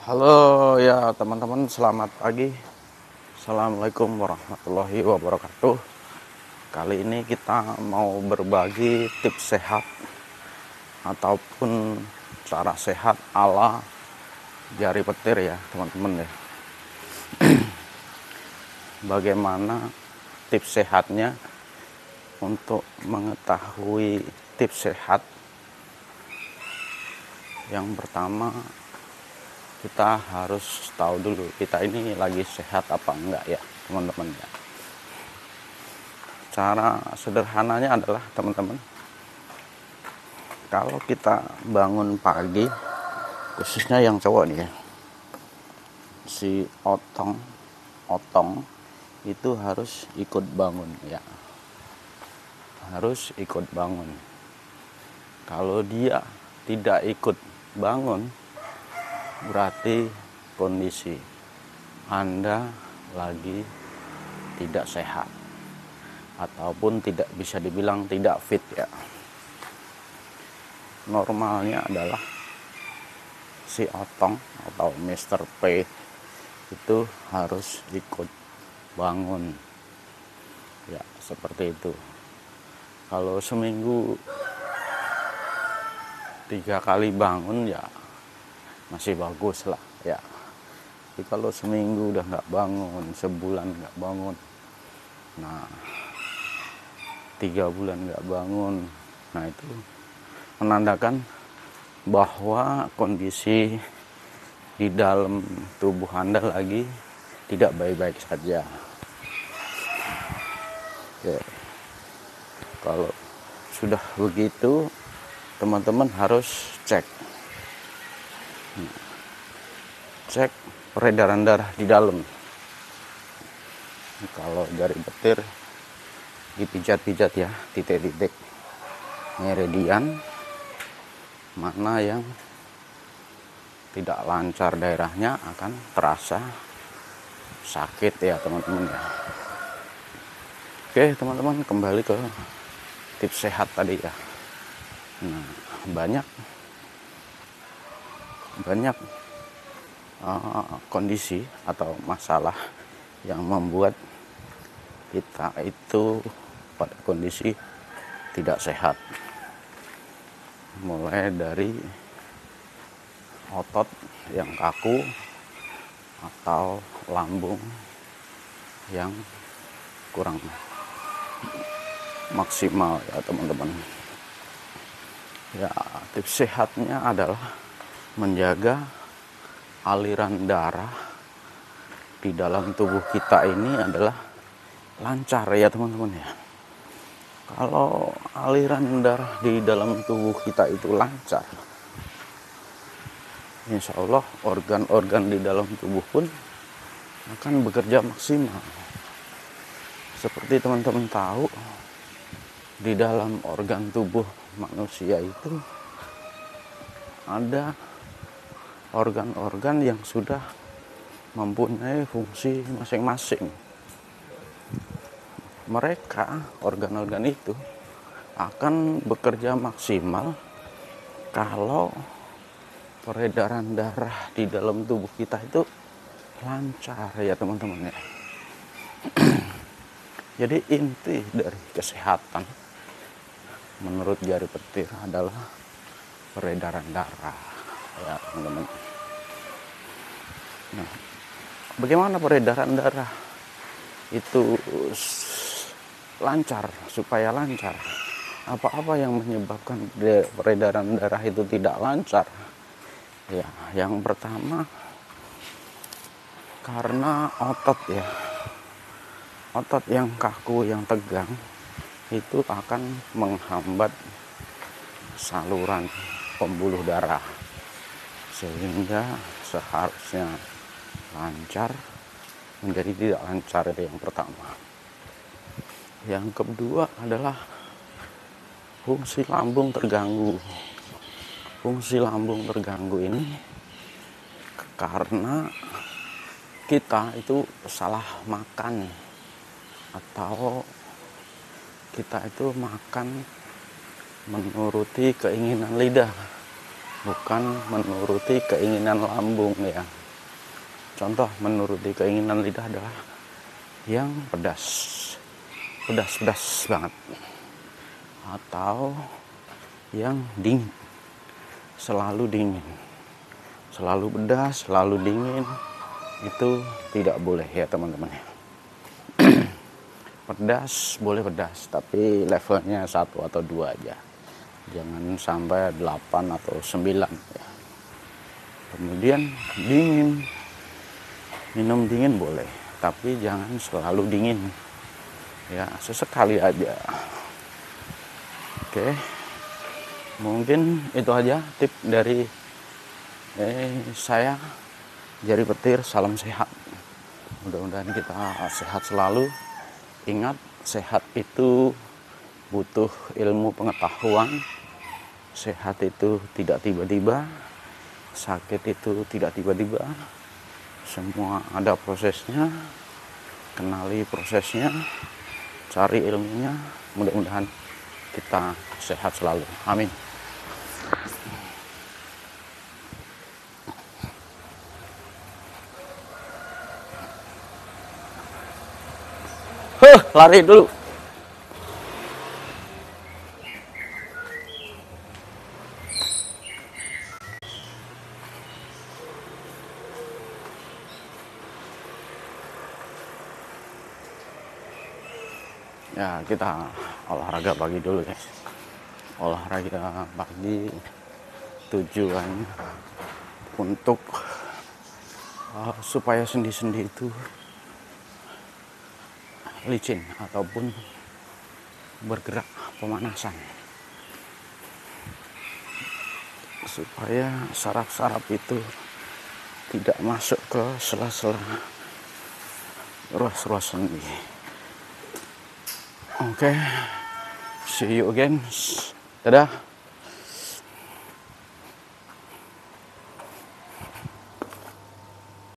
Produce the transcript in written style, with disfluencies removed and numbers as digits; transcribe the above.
Halo ya teman-teman, selamat pagi. Assalamualaikum warahmatullahi wabarakatuh. Kali ini kita mau berbagi tips sehat ataupun cara sehat ala jari petir ya teman-teman ya. Bagaimana tips sehatnya? Untuk mengetahui tips sehat, yang pertama kita harus tahu dulu kita ini lagi sehat apa enggak ya teman-teman ya. Cara sederhananya adalah teman-teman, kalau kita bangun pagi, khususnya yang cowok nih ya, si otong itu harus ikut bangun ya, harus ikut bangun. Kalau dia tidak ikut bangun, berarti kondisi Anda lagi tidak sehat ataupun tidak bisa dibilang tidak fit ya. Normalnya adalah si otong atau Mr. P itu harus ikut bangun ya, seperti itu. Kalau seminggu 3 kali bangun ya masih bagus lah ya. Tapi kalau seminggu udah nggak bangun, sebulan nggak bangun, nah 3 bulan nggak bangun, nah itu menandakan bahwa kondisi di dalam tubuh Anda lagi tidak baik-baik saja. Oke. Kalau sudah begitu, teman-teman harus cek peredaran darah di dalam. Kalau jari petir dipijat-pijat ya, titik-titik meridian mana yang tidak lancar daerahnya akan terasa sakit ya teman-teman ya. Oke teman-teman, kembali ke tips sehat tadi ya. Nah, banyak kondisi atau masalah yang membuat kita itu pada kondisi tidak sehat, mulai dari otot yang kaku atau lambung yang kurang maksimal ya teman-teman ya. Tips sehatnya adalah menjaga aliran darah di dalam tubuh kita ini adalah lancar ya teman-teman ya. Kalau aliran darah di dalam tubuh kita itu lancar, insya Allah organ-organ di dalam tubuh pun akan bekerja maksimal. Seperti teman-teman tahu, di dalam organ tubuh manusia itu ada organ-organ yang sudah mempunyai fungsi masing-masing. Mereka, organ-organ itu akan bekerja maksimal kalau peredaran darah di dalam tubuh kita itu lancar ya teman-teman ya. Jadi inti dari kesehatan menurut jari petir adalah peredaran darah ya teman-teman. Nah, bagaimana peredaran darah itu lancar? Supaya lancar, apa-apa yang menyebabkan peredaran darah itu tidak lancar ya? Yang pertama karena otot ya, otot yang kaku, yang tegang itu akan menghambat saluran pembuluh darah, sehingga seharusnya lancar menjadi tidak lancar. Itu yang pertama. Yang kedua adalah fungsi lambung terganggu. Fungsi lambung terganggu ini karena kita itu salah makan, atau kita itu makan menuruti keinginan lidah. bukan menuruti keinginan lambung ya. Contoh menuruti keinginan lidah adalah yang pedas banget, atau yang dingin, selalu dingin, selalu pedas, selalu dingin. Itu tidak boleh ya teman-teman ya. Pedas boleh pedas, tapi levelnya 1 atau 2 aja, jangan sampai 8 atau 9 ya. Kemudian dingin, minum dingin boleh, tapi jangan selalu dingin ya, sesekali aja. Oke, mungkin itu aja tip dari saya, Jari Petir. Salam sehat, mudah-mudahan kita sehat selalu. Ingat, sehat itu butuh ilmu pengetahuan. Sehat itu tidak tiba-tiba, sakit itu tidak tiba-tiba. Semua ada prosesnya. Kenali prosesnya, cari ilmunya. Mudah-mudahan kita sehat selalu. Amin. Lari dulu. Ya, kita olahraga pagi dulu guys. Olahraga pagi tujuan untuk supaya sendi-sendi itu licin ataupun bergerak, pemanasan, supaya saraf-saraf itu tidak masuk ke sela-sela ruas-ruas sendi. Oke, see you again. Dadah.